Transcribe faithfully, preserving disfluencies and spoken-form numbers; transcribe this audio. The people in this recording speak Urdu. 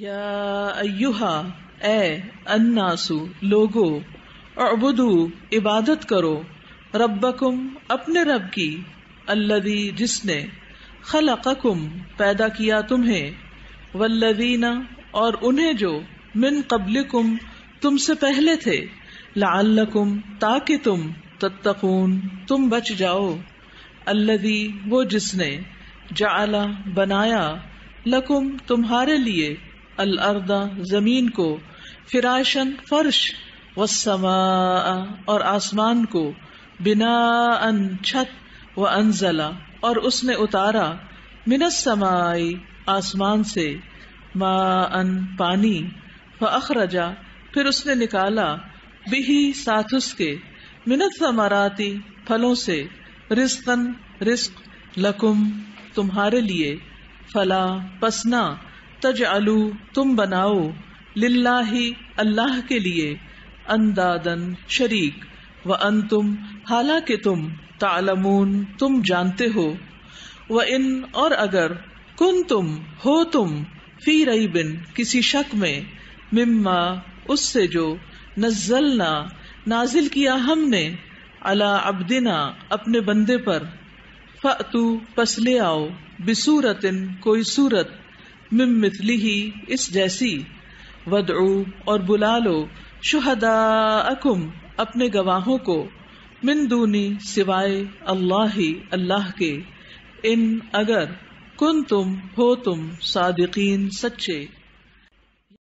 یا ایہا اے الناسو لوگو اعبدو عبادت کرو ربکم اپنے رب کی الذی جس نے خلقکم پیدا کیا تمہیں والذین اور انہیں جو من قبلکم تم سے پہلے تھے لعلکم تاکہ تم تتقون تم بچ جاؤ الذی وہ جس نے جعل بنایا لکم تمہارے لیے الارض زمین کو فراشن فرش والسماء اور آسمان کو بناء چھت وانزل اور اس نے اتارا من السماء آسمان سے ماء پانی فاخرج پھر اس نے نکالا بہی ساتھ اس کے من الثمرات پھلوں سے رزقاً رزق لکم تمہارے لیے فلا پسنا تجعلو تم بناؤ للہ اللہ کے لیے اندادن شریک وانتم حالانکہ تم تعلمون تم جانتے ہو وان اور اگر کنتم ہو تم فی ریب کسی شک میں مما اس سے جو نزلنا نازل کیا ہم نے علی عبدنا اپنے بندے پر فأتو پس لے آؤ بصورت کوئی صورت من مثلہ اس جیسی ودعو اور بلا لو شہداءکم اپنے گواہوں کو من دونی سوائے اللہ اللہ کے ان اگر کنتم ہو تم صادقین سچے